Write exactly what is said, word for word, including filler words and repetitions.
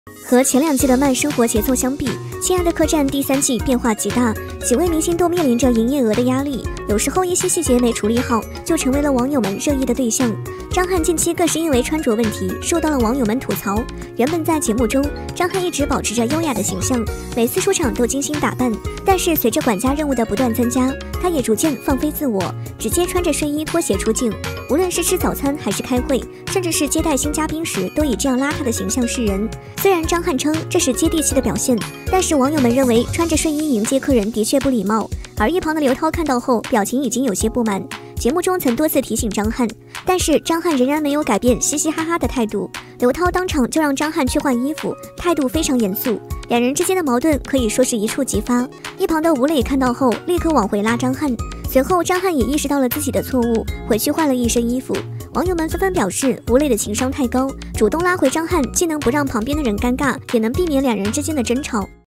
和前两季的慢生活节奏相比，《亲爱的客栈》第三季变化极大，几位明星都面临着营业额的压力，有时候一些细节没处理好，就成为了网友们热议的对象。张翰近期更是因为穿着问题受到了网友们吐槽。原本在节目中，张翰一直保持着优雅的形象，每次出场都精心打扮，但是随着管家任务的不断增加，他也逐渐放飞自我，直接穿着睡衣拖鞋出镜。无论是吃早餐还是开会，甚至是接待新嘉宾时，都以这样邋遢的形象示人。虽然张翰称这是接地气的表现，但是网友们认为穿着睡衣迎接客人的确不礼貌。而一旁的刘涛看到后，表情已经有些不满。节目中曾多次提醒张翰，但是张翰仍然没有改变嘻嘻哈哈的态度。刘涛当场就让张翰去换衣服，态度非常严肃。两人之间的矛盾可以说是一触即发。一旁的吴磊看到后，立刻往回拉张翰。随后张翰也意识到了自己的错误，回去换了一身衣服。网友们纷纷表示，吴磊的情商太高，主动拉回张翰，既能不让旁边的人尴尬，也能避免两人之间的争吵。